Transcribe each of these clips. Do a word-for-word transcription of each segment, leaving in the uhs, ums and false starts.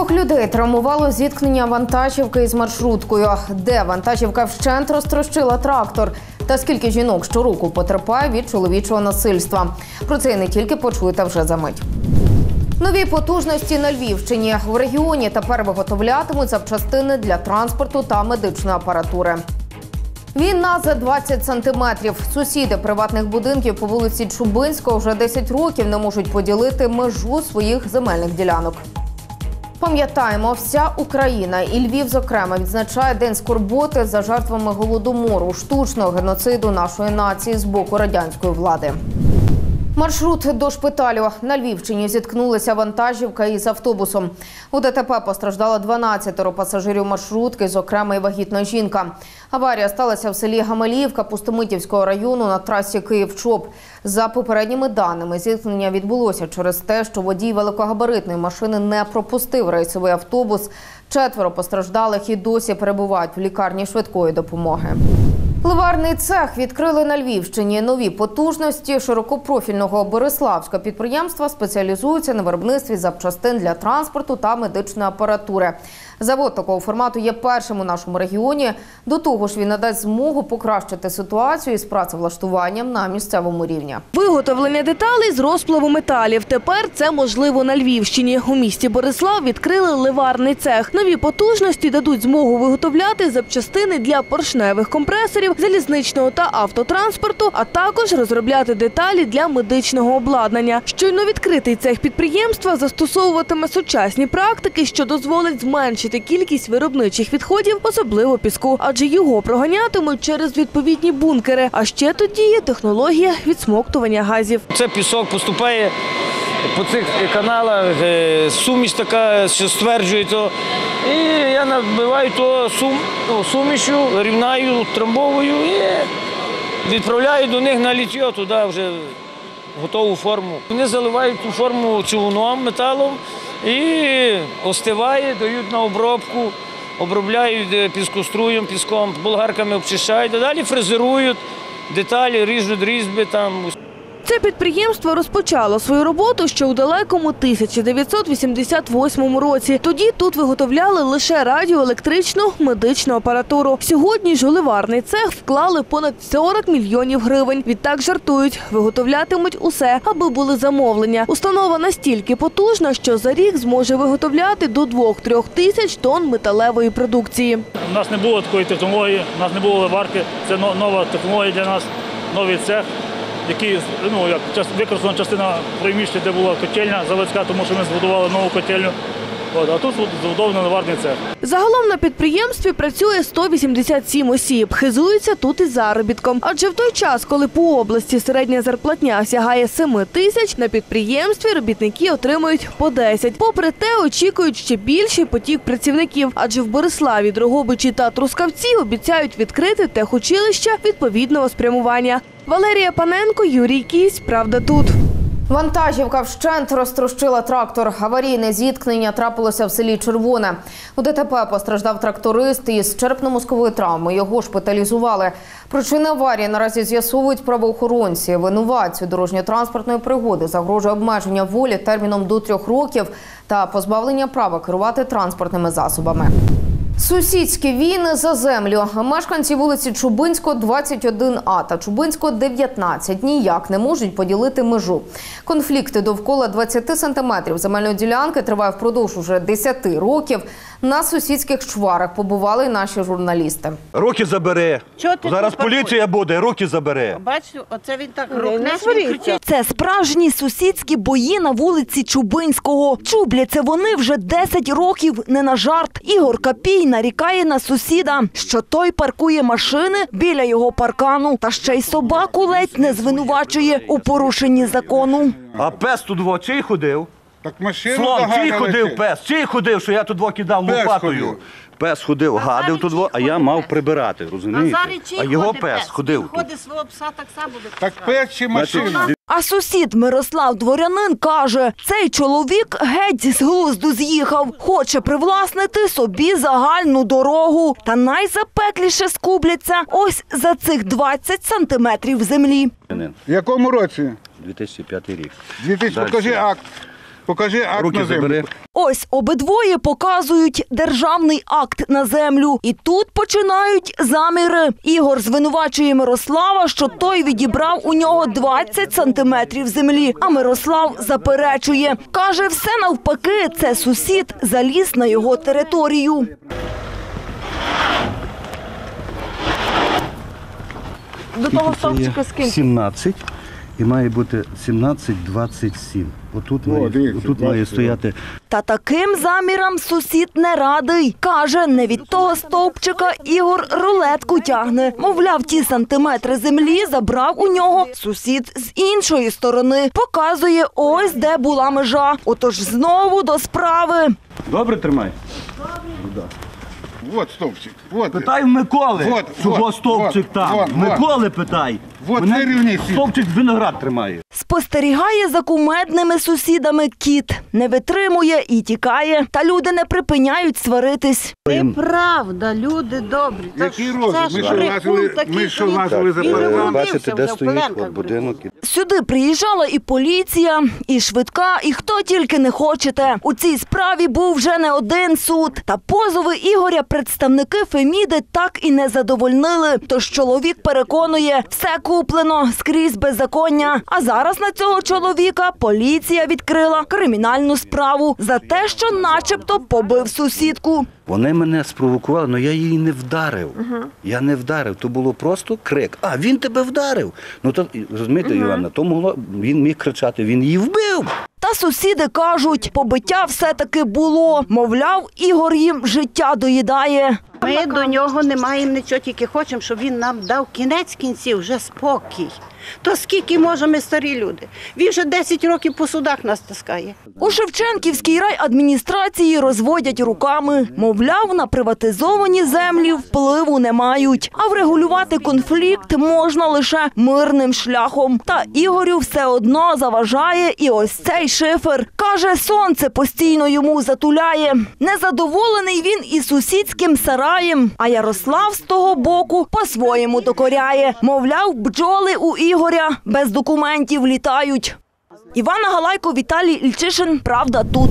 Двох людей травмувало зіткнення вантажівки із маршруткою. Де вантажівка вщент розтрощила трактор? Та скільки жінок щороку потерпає від чоловічого насильства? Про це і не тільки почуєте вже за мить. Нові потужності на Львівщині. В регіоні тепер виготовлятимуть запчастини для транспорту та медичної апаратури. Війна за двадцять сантиметрів. Сусіди приватних будинків по вулиці Чубинського вже десять років не можуть поділити межу своїх земельних ділянок. Пам'ятаємо, вся Україна і Львів, зокрема, відзначає День скорботи за жертвами голодомору, штучного геноциду нашої нації з боку радянської влади. Маршрут до шпиталю. На Львівщині зіткнулися вантажівка із автобусом. У ДТП постраждало дванадцять пасажирів маршрутки, зокрема і вагітна жінка. Аварія сталася в селі Гамаліївка Пустомитівського району на трасі Київ-Чоп. За попередніми даними, зіткнення відбулося через те, що водій великогабаритної машини не пропустив рейсовий автобус. Четверо постраждалих і досі перебувають в лікарні швидкої допомоги. Ливарний цех відкрили на Львівщині. Нові потужності широкопрофільного бориславського підприємства спеціалізуються на виробництві запчастин для транспорту та медичної апаратури. Завод такого формату є першим у нашому регіоні. До того ж, він надасть змогу покращити ситуацію із працевлаштуванням на місцевому рівні. Виготовлення деталей з розплаву металів. Тепер це можливо на Львівщині. У місті Борислав відкрили ливарний цех. Нові потужності дадуть змогу виготовляти запчастини для поршневих компресорів, залізничного та автотранспорту, а також розробляти деталі для медичного обладнання. Щойно відкритий цех підприємства застосовуватиме сучасні практики, що дозволить зменшити кількість виробничих відходів, особливо піску, адже його проганятимуть через відповідні бункери. А ще тут діє технологія відсмоктування газів. Це пісок поступає по цих каналах, суміш така, що стверджує то. І я набиваю то сум, ну, сумішю, рівнаю, трамбовую і відправляю до них на літьо, туди вже готову форму. Вони заливають ту форму човуном, металом і остиває, дають на обробку, обробляють піскоструєм, піском, болгарками обчищають, а далі фрезерують деталі, ріжуть різьби там. Це підприємство розпочало свою роботу ще у далекому тисяча дев'ятсот вісімдесят восьмому році. Тоді тут виготовляли лише радіоелектричну медичну апаратуру. Сьогодні ж у ливарний цех вклали понад сорок мільйонів гривень. Відтак жартують, виготовлятимуть усе, аби були замовлення. Установа настільки потужна, що за рік зможе виготовляти до двох-трьох тисяч тонн металевої продукції. У нас не було такої технології, у нас не було ливарки. Це нова технологія для нас, новий цех, який, ну, як використана частина приміщення, де була котельня заводська, тому що ми збудували нову котельню. От, а тут збудований ливарний цех. Загалом на підприємстві працює сто вісімдесят сім осіб. Хизуються тут із заробітком. Адже в той час, коли по області середня зарплатня сягає семи тисяч, на підприємстві робітники отримують по десять. Попри те, очікують ще більший потік працівників. Адже в Бориславі, Дрогобичі та Трускавці обіцяють відкрити техучилища відповідного спрямування. Валерія Паненко, Юрій Кісь. Правда тут. Вантажівка вщент розтрощила трактор. Аварійне зіткнення трапилося в селі Червоне. У ДТП постраждав тракторист із черепно-мозковою травмою. Його шпиталізували. Причини аварії наразі з'ясовують правоохоронці. Винуватцю дорожньо-транспортної пригоди загрожує обмеження волі терміном до трьох років та позбавлення права керувати транспортними засобами. Сусідські війни за землю. Мешканці вулиці Чубинського, двадцять один А та Чубинського, дев'ятнадцять ніяк не можуть поділити межу. Конфлікти довкола двадцяти сантиметрів земельної ділянки тривають впродовж уже десяти років. На сусідських чварах побували й наші журналісти. Руки забере. Зараз поліція буде, руки забере. Бачу, оце він так рухне. Це справжні сусідські бої на вулиці Чубинського. Чубляться вони вже десять років, не на жарт. Ігор Капій нарікає на сусіда, що той паркує машини біля його паркану, та ще й собаку ледь не звинувачує у порушенні закону. А пес тут во чий ходив? Так машину Слон, чий ходив пес? Чий ходив, що я тут во кидав лопатою? Пес ходив, гадив тут во, а я мав прибирати, розумієте? А його пес ходив тут. Ходить свого пса так само буде. Так пес чи машина? А сусід Мирослав Дворянин каже, цей чоловік геть з глузду з'їхав. Хоче привласнити собі загальну дорогу. Та найзапекліше скубляться ось за цих двадцять сантиметрів землі. В якому році? дві тисячі п'ятий рік. дві тисячі, покажи акт. Покажи акт Руки на землю. забери. Ось обидвоє показують державний акт на землю. І тут починають заміри. Ігор звинувачує Мирослава, що той відібрав у нього двадцять сантиметрів землі. А Мирослав заперечує. Каже, все навпаки, це сусід заліз на його територію. До того стовпчика скільки? сімнадцять. І має бути сімнадцять двадцять сім. Отут має, дивіться, отут має бачите, стояти. Та таким замірам сусід не радий. Каже, не від того стовпчика Ігор рулетку тягне. Мовляв, ті сантиметри землі забрав у нього сусід з іншої сторони. Показує, ось де була межа. Отож знову до справи. Добре тримай? Вот стовпчик. Вот. Питай в Миколи, Вот, чого вот, стовпчик вот, там. вот, Миколи питай. Вот Мене вирівняй сіт. стовпчик виноград тримає. Спостерігає за кумедними сусідами кіт. Не витримує і тікає. Та люди не припиняють сваритись. Неправда, люди добрі. Та Який ж розум? це ж Ми що брехун лазили- такий, ми що він- лазили за він перегон? народився Бачите, де вже в стоїть Поленках от будинок. Сюди приїжджала і поліція, і швидка, і хто тільки не хочете. У цій справі був вже не один суд. Та позови Ігоря представники Феміди так і не задовольнили. Тож чоловік переконує, все куплено, скрізь беззаконня. А зараз на цього чоловіка поліція відкрила кримінальну справу за те, що начебто побив сусідку. Вони мене спровокували, але я її не вдарив. Я не вдарив, то було просто крик. А, він тебе вдарив. Ну то, розумієте, Іванна, то могло, він міг кричати, він її вбив. Та сусіди кажуть, побиття все-таки було. Мовляв, Ігор їм життя доїдає. Ми до нього не маємо нічого, тільки хочемо, щоб він нам дав кінець кінців, вже спокій. То скільки можемо ми старі люди? Він вже десять років по судах нас таскає. У Шевченківській райадміністрації розводять руками. Мовляв, на приватизовані землі впливу не мають. А врегулювати конфлікт можна лише мирним шляхом. Та Ігорю все одно заважає і ось цей шифер. Каже, сонце постійно йому затуляє. Незадоволений він і сусідським сараєм. А Ярослав з того боку по-своєму докоряє. Мовляв, бджоли у Ігоря без документів літають. Івана Галайко, Віталій Ільчишин. Правда тут.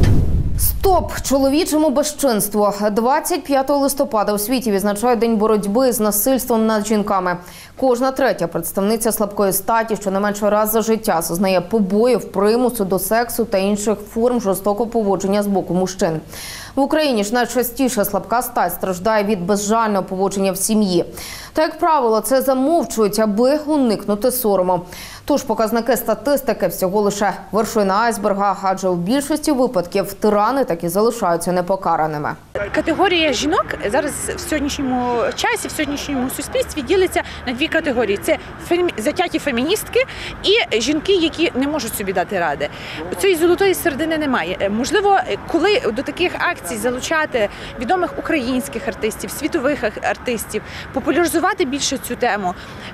Стоп чоловічому безчинству. двадцять п'ятого листопада у світі відзначають День боротьби з насильством над жінками. Кожна третя представниця слабкої статі щонайменше раз за життя зазнає побоїв, примусу до сексу та інших форм жорстокого поводження з боку мужчин. В Україні ж найчастіше слабка стать страждає від безжального поводження в сім'ї. Та, як правило, це замовчують, аби уникнути сорому. Тож показники статистики всього лише вершина айсберга, адже у більшості випадків тирани таки залишаються непокараними. Категорія жінок зараз в сьогоднішньому часі, в сьогоднішньому суспільстві ділиться на дві категорії. Це фемі... затяті феміністки і жінки, які не можуть собі дати ради. Цієї золотої середини немає. Можливо, коли до таких акцій залучати відомих українських артистів, світових артистів, популяризувати більше цю тему,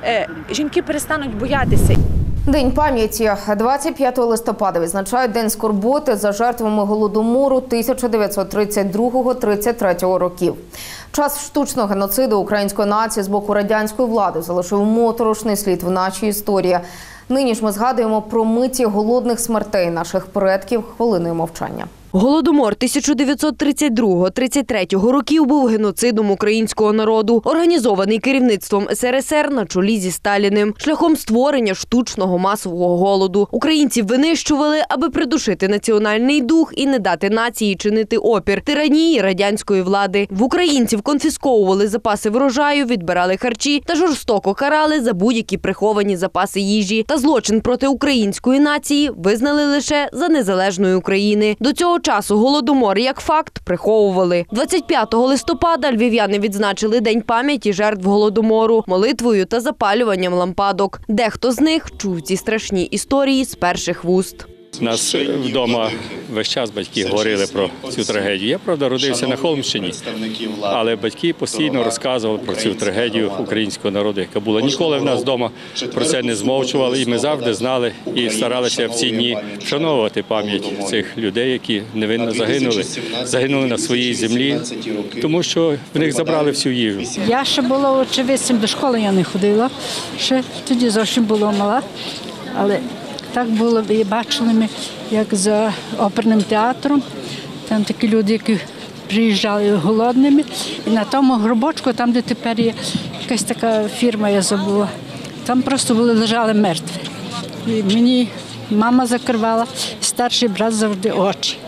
жінки перестануть боятися. День пам'яті. двадцять п'ятого листопада відзначають День скорботи за жертвами Голодомору тисяча дев'ятсот тридцять другого - тридцять третього років. Час штучного геноциду української нації з боку радянської влади залишив моторошний слід в нашій історії. Нині ж ми згадуємо про миті голодних смертей наших предків хвилиною мовчання. Голодомор тисяча дев'ятсот тридцять другого - тридцять третього років був геноцидом українського народу, організований керівництвом ес ер ес ер на чолі зі Сталіним, шляхом створення штучного масового голоду. Українців винищували, аби придушити національний дух і не дати нації чинити опір тиранії радянської влади. В українців конфісковували запаси врожаю, відбирали харчі та жорстоко карали за будь-які приховані запаси їжі. Та злочин проти української нації визнали лише за незалежної України. До цього часу Голодомор як факт приховували. двадцять п'ятого листопада львів'яни відзначили День пам'яті жертв Голодомору молитвою та запалюванням лампадок. Дехто з них чув ці страшні історії з перших вуст. У нас вдома весь час батьки говорили про цю трагедію. Я, правда, родився на Холмщині, але батьки постійно розказували про цю трагедію українського народу, яка була. Ніколи в нас вдома про це не змовчували, і ми завжди знали і старалися в ці дні вшановувати пам'ять цих людей, які невинно загинули, загинули на своїй землі, тому що в них забрали всю їжу. Я ще була очевидцем, до школи я не ходила, ще тоді зовсім була мала, але Так було, і бачили ми, як за оперним театром. Там такі люди, які приїжджали голодними. І на тому гробочку, там, де тепер є якась така фірма, я забула, там просто були, лежали мертві. І мені мама закривала, старший брат завжди очі,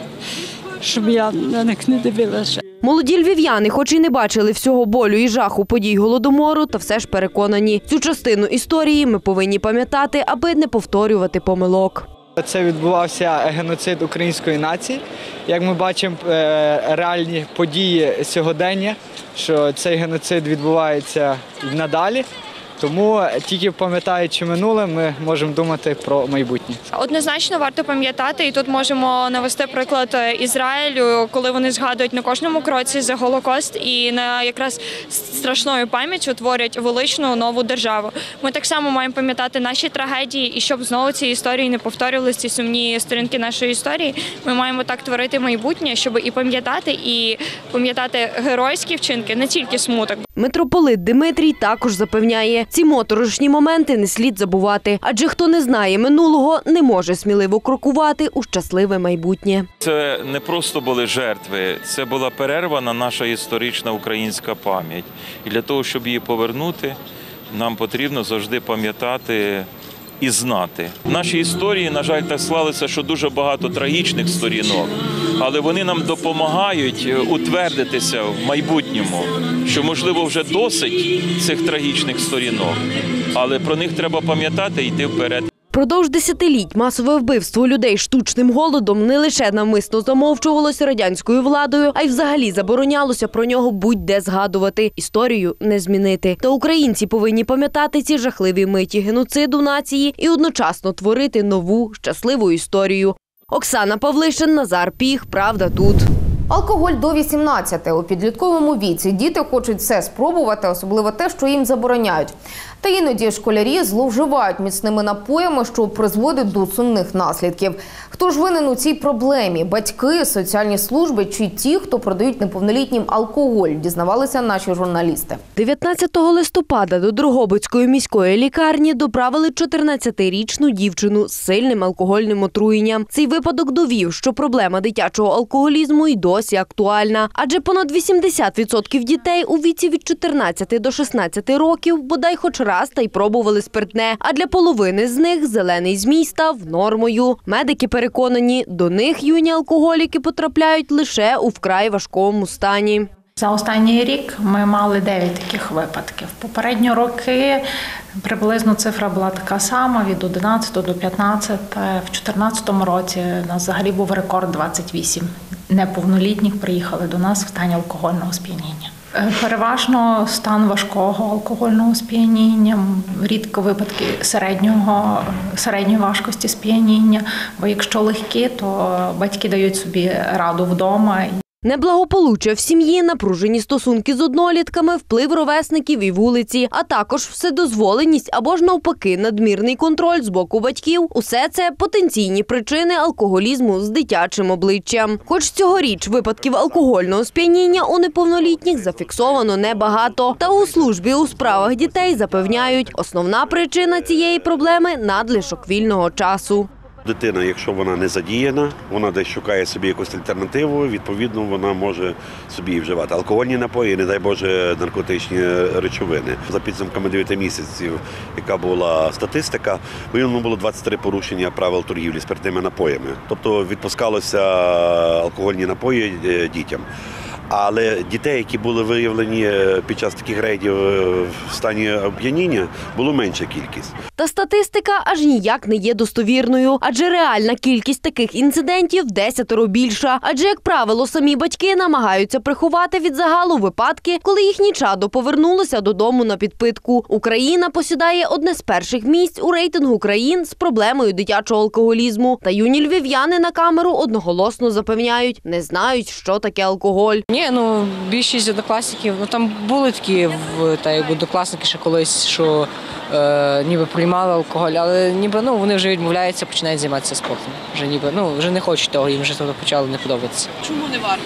щоб я на них не дивилася. Молоді львів'яни, хоч і не бачили всього болю і жаху подій Голодомору, та все ж переконані, цю частину історії ми повинні пам'ятати, аби не повторювати помилок. Це відбувався геноцид української нації. Як ми бачимо, реальні події сьогодення, що цей геноцид відбувається і надалі. Тому тільки пам'ятаючи минуле, ми можемо думати про майбутнє. Однозначно варто пам'ятати, і тут можемо навести приклад Ізраїлю, коли вони згадують на кожному кроці за Голокост і на якраз страшною пам'яттю творять величну нову державу. Ми так само маємо пам'ятати наші трагедії, і щоб знову ці історії не повторювалися, ці сумні сторінки нашої історії, ми маємо так творити майбутнє, щоб і пам'ятати, і пам'ятати геройські вчинки, не тільки смуток. Митрополит Димитрій також запевняє, ці моторошні моменти не слід забувати, адже хто не знає минулого, не може сміливо крокувати у щасливе майбутнє. Це не просто були жертви, це була перервана наша історична українська пам'ять. І для того, щоб її повернути, нам потрібно завжди пам'ятати і знати. В нашій історії, на жаль, так склалося, що дуже багато трагічних сторінок, але вони нам допомагають утвердитися в майбутньому, що, можливо, вже досить цих трагічних сторінок, але про них треба пам'ятати і йти вперед. Продовж десятиліть масове вбивство людей штучним голодом не лише навмисно замовчувалося радянською владою, а й взагалі заборонялося про нього будь-де згадувати. Історію не змінити. Та українці повинні пам'ятати ці жахливі миті геноциду нації і одночасно творити нову, щасливу історію. Оксана Павлишин, Назар Піх. Правда тут. Алкоголь до вісімнадцяти. У підлітковому віці діти хочуть все спробувати, особливо те, що їм забороняють. Та іноді школярі зловживають міцними напоями, що призводить до сумних наслідків. Хто ж винен у цій проблемі? Батьки, соціальні служби чи ті, хто продають неповнолітнім алкоголь, дізнавалися наші журналісти. дев'ятнадцятого листопада до Дрогобицької міської лікарні доправили чотирнадцятирічну дівчину з сильним алкогольним отруєнням. Цей випадок довів, що проблема дитячого алкоголізму й досі актуальна. Адже понад вісімдесят відсотків дітей у віці від чотирнадцяти до шістнадцяти років бодай хоч раз та й пробували спиртне, а для половини з них зелений змій став нормою. Медики переконані, до них юні алкоголіки потрапляють лише у вкрай важкому стані. За останній рік ми мали дев'ять таких випадків. Попередні роки приблизно цифра була така сама, від одинадцятого до п'ятнадцятого. В дві тисячі чотирнадцятому році у нас взагалі був рекорд двадцять вісім неповнолітніх приїхали до нас в стані алкогольного сп'яніння. Переважно стан важкого алкогольного сп'яніння, рідко випадки середнього, середньої важкості сп'яніння, бо якщо легкі, то батьки дають собі раду вдома. Неблагополуччя в сім'ї, напружені стосунки з однолітками, вплив ровесників і вулиці, а також вседозволеність або ж навпаки надмірний контроль з боку батьків – усе це потенційні причини алкоголізму з дитячим обличчям. Хоч цьогоріч випадків алкогольного сп'яніння у неповнолітніх зафіксовано небагато. Та у службі у справах дітей запевняють, основна причина цієї проблеми – надлишок вільного часу. Дитина, якщо вона не задіяна, вона десь шукає собі якусь альтернативу, відповідно, вона може собі і вживати алкогольні напої, не дай Боже, наркотичні речовини. За підсумками дев'яти місяців, яка була статистика, виявлено було двадцять три порушення правил торгівлі спиртними напоями. Тобто відпускалося алкогольні напої дітям. Але дітей, які були виявлені під час таких рейдів в стані оп'яніння, було менша кількість. Та статистика аж ніяк не є достовірною, адже реальна кількість таких інцидентів десятеро більша. Адже, як правило, самі батьки намагаються приховати від загалу випадки, коли їхні чадо повернулося додому на підпитку. Україна посідає одне з перших місць у рейтингу країн з проблемою дитячого алкоголізму. Та юні львів'яни на камеру одноголосно запевняють, не знають, що таке алкоголь. Ні, ну, більшість однокласників, ну, там були такі, та, як однокласники ще колись, що е, ніби приймали алкоголь, але ніби, ну, вони вже відмовляються, починають займатися спортом. Вже ніби, ну, вже не хочуть того, їм вже того почало не подобатися. Чому не варто?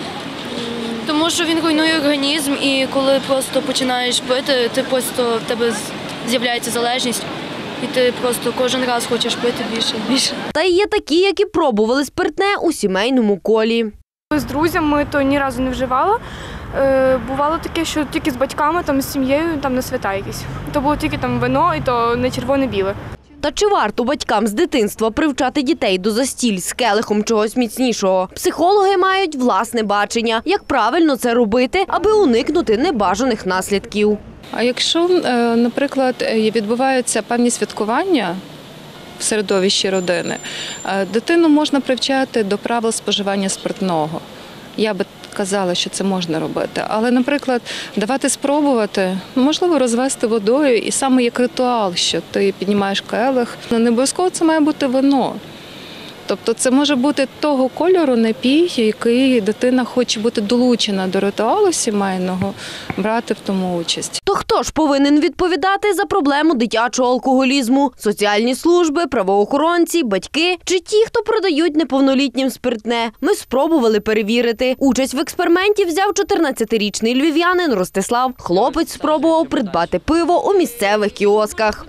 Тому що він руйнує організм, і коли просто починаєш пити, ти просто в тебе з'являється залежність. і ти просто кожен раз хочеш пити більше і більше. Та й є такі, які пробували спиртне у сімейному колі. З друзями то ні разу не вживала. Е, бувало таке, що тільки з батьками, там, з сім'єю, там на свята якісь. То було тільки там вино, і то не червоне-біле. Та чи варто батькам з дитинства привчати дітей до застіль з келихом чогось міцнішого? Психологи мають власне бачення, як правильно це робити, аби уникнути небажаних наслідків. А якщо, наприклад, відбуваються певні святкування в середовищі родини, дитину можна привчати до правил споживання спиртного. Я би казала, що це можна робити. Але, наприклад, давати спробувати, можливо, розвести водою, і саме як ритуал, що ти піднімаєш келих. Не обов'язково це має бути вино. Тобто це може бути того кольору напій, який дитина хоче бути долучена до ритуалу сімейного, брати в тому участь. То хто ж повинен відповідати за проблему дитячого алкоголізму? Соціальні служби, правоохоронці, батьки чи ті, хто продають неповнолітнім спиртне? Ми спробували перевірити. Участь в експерименті взяв чотирнадцятирічний львів'янин Ростислав. Хлопець спробував придбати пиво у місцевих кіосках.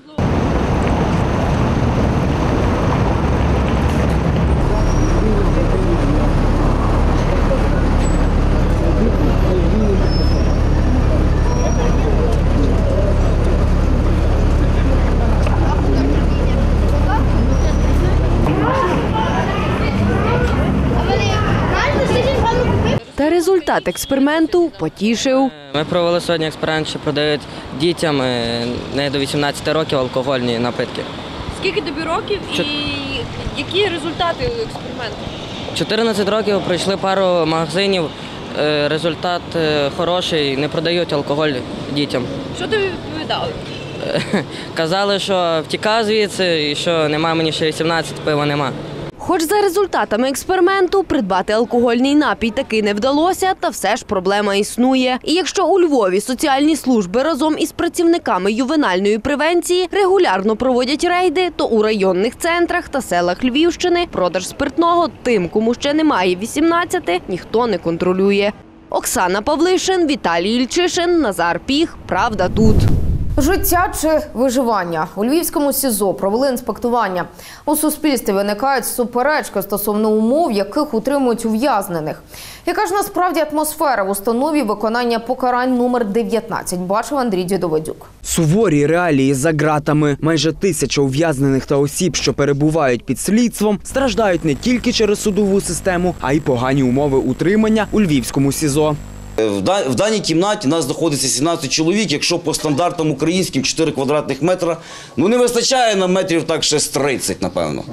Та результат експерименту потішив. Ми провели сьогодні експеримент, що продають дітям не до вісімнадцяти років алкогольні напитки. Скільки тобі років і які результати експерименту? чотирнадцять років, пройшли пару магазинів, результат хороший, не продають алкоголь дітям. Що тобі відповідали? Казали, що втікав звідси і що немає мені ще вісімнадцяти, пива нема. Хоч за результатами експерименту придбати алкогольний напій таки не вдалося, та все ж проблема існує. І якщо у Львові соціальні служби разом із працівниками ювенальної превенції регулярно проводять рейди, то у районних центрах та селах Львівщини продаж спиртного тим, кому ще немає вісімнадцяти, ніхто не контролює. Оксана Павлишин, Віталій Ільчишин, Назар Піх. Правда тут. Життя чи виживання? У Львівському СІЗО провели інспектування. У суспільстві виникають суперечки стосовно умов, яких утримують ув'язнених. Яка ж насправді атмосфера в установі виконання покарань номер дев'ятнадцять, бачив Андрій Дідоводюк. Суворі реалії за ґратами. Майже тисяча ув'язнених та осіб, що перебувають під слідством, страждають не тільки через судову систему, а й погані умови утримання у Львівському СІЗО. В даній кімнаті нас знаходиться сімнадцять чоловік, якщо по стандартам українським чотири квадратних метра, ну не вистачає нам метрів так ще з тридцять, напевно.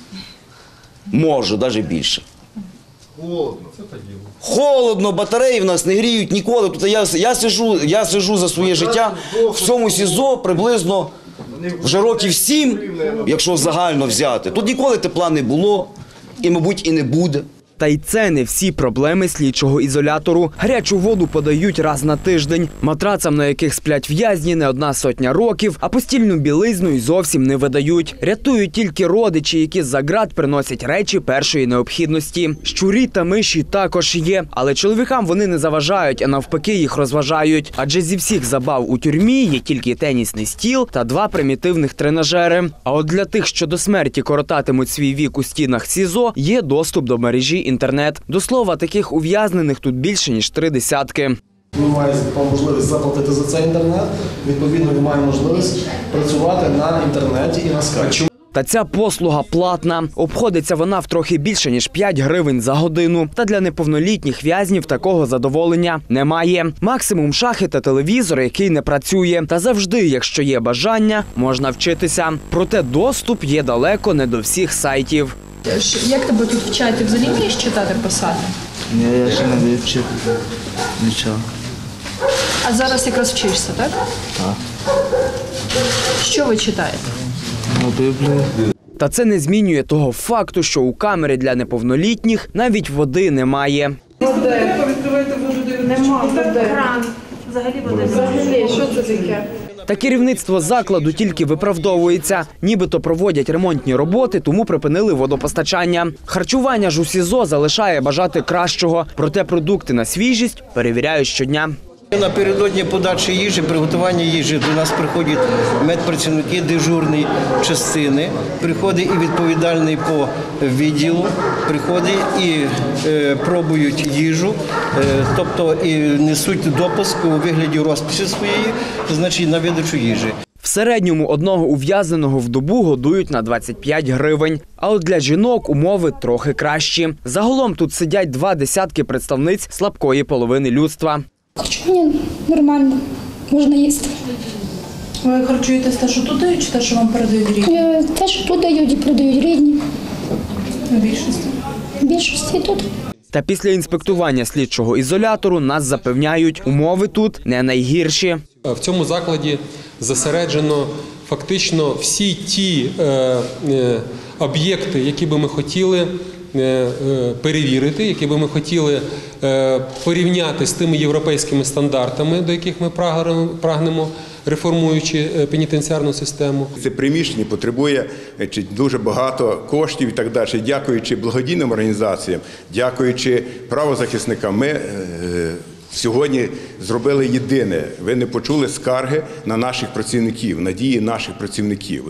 Може, навіть більше. Холодно, це так діло. Холодно, батареї в нас не гріють ніколи. Тобто я, я, сижу, я сижу за своє життя в цьому СІЗО приблизно вже років сім, якщо загально взяти. Тут ніколи тепла не було і, мабуть, і не буде. Та й це не всі проблеми слідчого ізолятору. Гарячу воду подають раз на тиждень. Матрацам, на яких сплять в'язні, не одна сотня років, а постільну білизну й зовсім не видають. Рятують тільки родичі, які з-за ґрат приносять речі першої необхідності. Щурі та миші також є, але чоловікам вони не заважають, а навпаки їх розважають. Адже зі всіх забав у тюрмі є тільки тенісний стіл та два примітивних тренажери. А от для тих, що до смерті коротатимуть свій вік у стінах СІЗО, є доступ до мережі інтернет. До слова, таких ув'язнених тут більше, ніж три десятки. Він має можливість заплатити за цей інтернет, відповідно він має можливість працювати на інтернеті і на скайпі. Та ця послуга платна. Обходиться вона в трохи більше, ніж п'ять гривень за годину. Та для неповнолітніх в'язнів такого задоволення немає. Максимум шахи та телевізор, який не працює. Та завжди, якщо є бажання, можна вчитися. Проте доступ є далеко не до всіх сайтів. Як тебе тут вчать? Ти взагалі вмієш читати, писати? Ні, я ще не вивчив нічого. А зараз якраз вчишся, так? Так. Що ви читаєте? Ну, Біблію. Та це не змінює того факту, що у камері для неповнолітніх навіть води немає. Відкривайте воду, нема води. Взагалі води. Взагалі, що це таке? Та керівництво закладу тільки виправдовується. Нібито проводять ремонтні роботи, тому припинили водопостачання. Харчування ж у СІЗО залишає бажати кращого. Проте продукти на свіжість перевіряють щодня. Напередодні подачі їжі, приготування їжі до нас приходять медпрацівники дежурної частини, приходить і відповідальний по відділу, приходить і е, пробують їжу, е, тобто і несуть допуск у вигляді розписі своєї, значить на видачу їжі. В середньому одного ув'язненого в добу годують на двадцять п'ять гривень. А от для жінок умови трохи кращі. Загалом тут сидять два десятки представниць слабкої половини людства. Харчування нормально, можна їсти. Ви харчуєтесь те, що тут дають, чи те, що вам передають рідні? Те, що тут дають і продають рідні. В більшості? В більшості тут. Та після інспектування слідчого ізолятору нас запевняють, умови тут не найгірші. В цьому закладі зосереджено фактично всі ті е, е, об'єкти, які би ми хотіли е, е, перевірити, які би ми хотіли е, порівняти з тими європейськими стандартами, до яких ми прагнемо, реформуючи пенітенціарну систему. Це приміщення потребує дуже багато коштів і так далі. Дякуючи благодійним організаціям, дякуючи правозахисникам, ми сьогодні зробили єдине. Ви не почули скарги на наших працівників, надії наших працівників.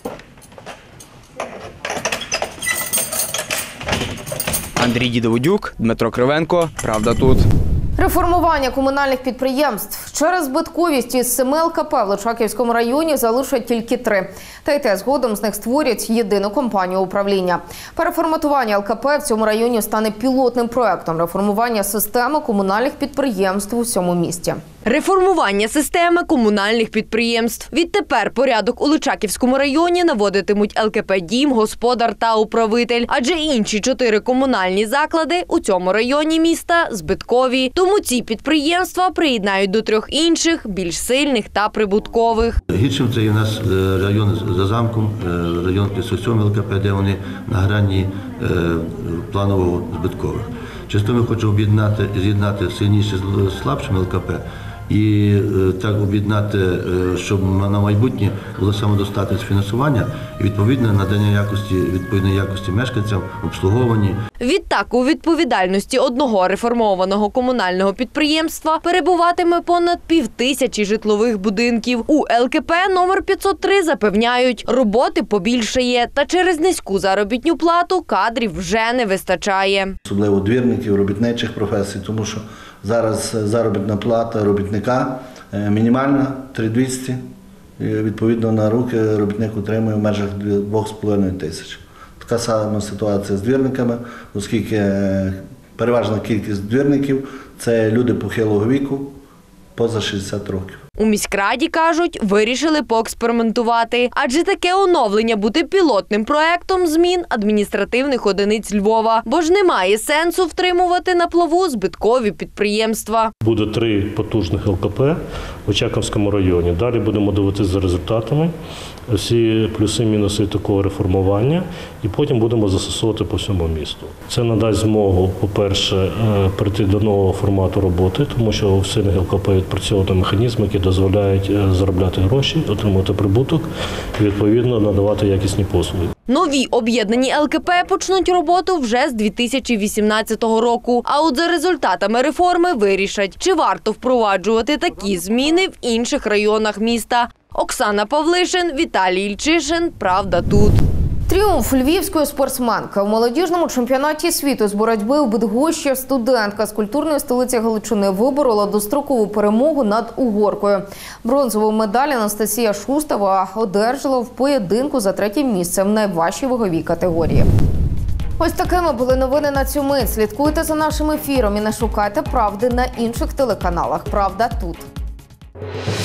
Андрій Дідоводюк, Дмитро Кривенко. Правда тут. Реформування комунальних підприємств через збитковість із семи ел ка пе в Личаківському районі залишать тільки три. Та й те згодом з них створять єдину компанію управління. Переформатування ел ка пе в цьому районі стане пілотним проектом реформування системи комунальних підприємств у всьому місті. Реформування системи комунальних підприємств. Відтепер порядок у Личаківському районі наводитимуть ел ка пе «Дім», «Господар» та «Управитель». Адже інші чотири комунальні заклади у цьому районі міста збиткові. Тому ці підприємства приєднають до трьох інших, більш сильних та прибуткових. Гіршим це і в нас район за замком, район п'ятсот сьомий ел ка пе, де вони на грані планового збиткових. Часто ми хочемо об'єднати, з'єднати сильніше з слабшим ел ка пе і так об'єднати, щоб на майбутнє було самодостатність фінансування і відповідне надання якості, відповідної якості мешканцям, обслуговуванні. Відтак, у відповідальності одного реформованого комунального підприємства перебуватиме понад півтисячі житлових будинків. У ел ка пе номер п'ятсот три запевняють, роботи побільшає, та через низьку заробітну плату кадрів вже не вистачає. Особливо двірників, робітничих професій, тому що зараз заробітна плата робітника мінімальна – три тисячі двісті. Відповідно, на руки робітник отримує в межах дві з половиною тисяч. Така сама ситуація з двірниками, оскільки переважна кількість двірників – це люди похилого віку, поза шістдесят років. У міськраді, кажуть, вирішили поекспериментувати, адже таке оновлення буде пілотним проектом змін адміністративних одиниць Львова, бо ж немає сенсу втримувати на плаву збиткові підприємства. Буде три потужних ел ка пе в Очаковському районі. Далі будемо дивитися за результатами, всі плюси-мінуси такого реформування, і потім будемо застосовувати по всьому місту. Це надасть змогу, по-перше, перейти до нового формату роботи, тому що у сильних ел ка пе відпрацьовувати механізми, які дозволяють заробляти гроші, отримувати прибуток і, відповідно, надавати якісні послуги. Нові об'єднані ел ка пе почнуть роботу вже з дві тисячі вісімнадцятого року. А от за результатами реформи вирішать, чи варто впроваджувати такі зміни в інших районах міста. Оксана Павлишин, Віталій Ільчишин. Правда тут. Тріумф львівської спортсменки. У молодіжному чемпіонаті світу з боротьби у Бідгощі студентка з культурної столиці Галичини виборола дострокову перемогу над угоркою. Бронзову медаль Анастасія Шустова одержала в поєдинку за третє місце в найважчій ваговій категорії. Ось такими були новини на цю мить. Слідкуйте за нашим ефіром і не шукайте правди на інших телеканалах. Правда тут.